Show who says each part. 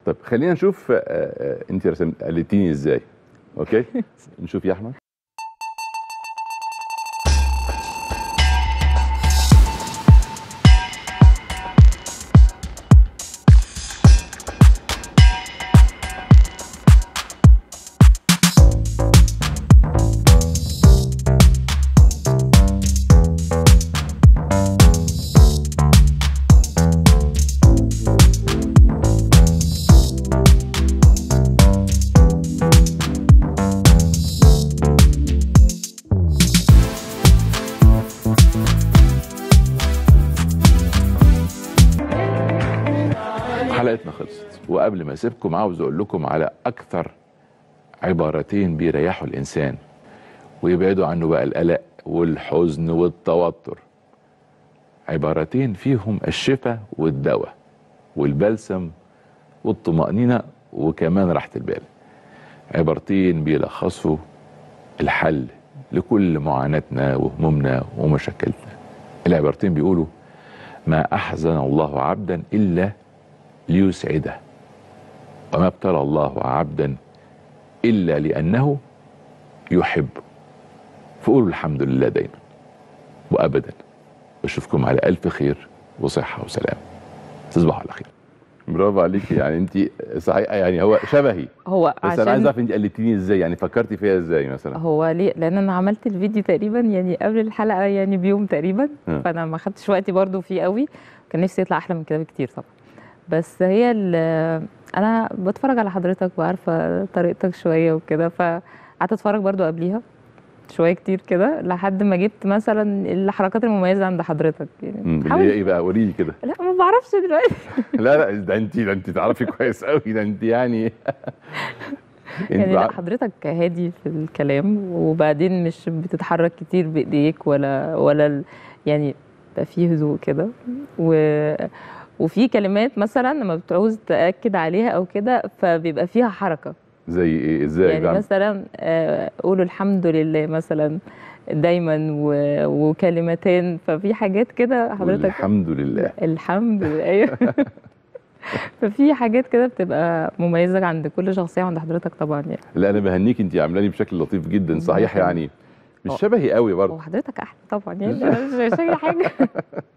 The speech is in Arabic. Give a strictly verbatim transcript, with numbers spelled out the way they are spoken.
Speaker 1: طب خلينا نشوف انت رسمت قلدتيني ازاي. اوكي نشوف يا احمد. حلقتنا خلصت، وقبل ما اسيبكم عاوز اقول لكم على اكثر عبارتين بيريحوا الانسان ويبعدوا عنه بقى القلق والحزن والتوتر. عبارتين فيهم الشفاء والدواء والبلسم والطمأنينة وكمان راحة البال. عبارتين بيلخصوا الحل لكل معاناتنا وهمومنا ومشاكلنا. العبارتين بيقولوا: ما أحزن الله عبدا إلا ليسعده، وما ابتلى الله عبدا إلا لأنه يحبه. فقولوا الحمد لله دايما وأبدا، واشوفكم على ألف خير وصحة وسلام. تصبحوا على خير. برافو عليكي، يعني انت صحيح، يعني هو شبهي
Speaker 2: هو
Speaker 1: بس
Speaker 2: عشان
Speaker 1: انا عايز اعرف انت قلدتيني ازاي، يعني فكرتي فيها ازاي مثلا؟
Speaker 2: هو ليه؟ لان انا عملت الفيديو تقريبا يعني قبل الحلقه يعني بيوم تقريبا،
Speaker 1: م.
Speaker 2: فانا ما خدتش وقتي برضو فيه قوي، كان نفسي يطلع احلى من كده بكتير طبعا. بس هي انا بتفرج على حضرتك وعارفه طريقتك شويه وكده، فقعدت اتفرج برضو قبليها شويه كتير كده لحد ما جبت مثلا الحركات المميزه عند حضرتك. يعني
Speaker 1: اللي هي ايه بقى؟ قولي لي كده.
Speaker 2: لا ما بعرفش دلوقتي.
Speaker 1: لا لا ده انت ده انت تعرفي كويس قوي، ده انت يعني
Speaker 2: يعني لا حضرتك هادي في الكلام، وبعدين مش بتتحرك كتير بايديك ولا ولا يعني بقى فيه هدوء كده، و وفي كلمات مثلا لما بتعوز تاكد عليها او كده فبيبقى فيها حركه.
Speaker 1: زي ايه؟ ازاي؟
Speaker 2: يعني بعمل؟ مثلا قولوا الحمد لله مثلا دايما وكلمتين، ففي حاجات كده حضرتك.
Speaker 1: الحمد لله.
Speaker 2: الحمد لله ايوه. ففي حاجات كده بتبقى مميزه عند كل شخصيه وعند حضرتك طبعا يعني.
Speaker 1: لا انا بهنيك، انت عاملاني بشكل لطيف جدا صحيح، يعني مش شبهي قوي برضه.
Speaker 2: وحضرتك احلى طبعا يعني مش اي حاجه.